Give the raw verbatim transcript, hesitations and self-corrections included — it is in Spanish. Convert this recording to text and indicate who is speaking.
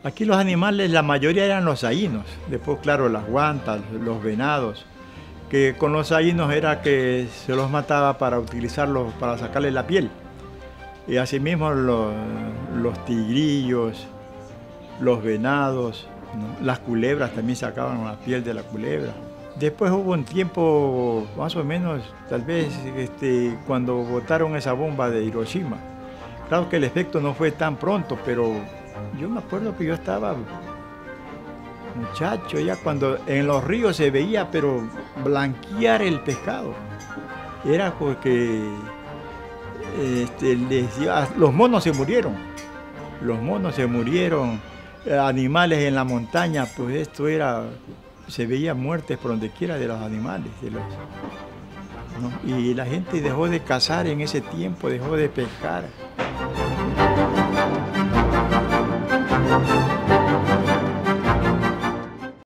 Speaker 1: Aquí los animales, la mayoría eran los saínos, después claro las guantas, los venados, que con los saínos era que se los mataba para utilizarlos, para sacarle la piel. Y asimismo los, los tigrillos, los venados, ¿no? Las culebras también sacaban la piel de la culebra. Después hubo un tiempo, más o menos, tal vez este, cuando botaron esa bomba de Hiroshima. Claro que el efecto no fue tan pronto, pero yo me acuerdo que yo estaba muchacho, ya cuando en los ríos se veía, pero blanquear el pescado. Era porque este, les, los monos se murieron, los monos se murieron, animales en la montaña, pues esto era, se veía muertes por donde quiera de los animales. De los, ¿no? Y la gente dejó de cazar en ese tiempo, dejó de pescar.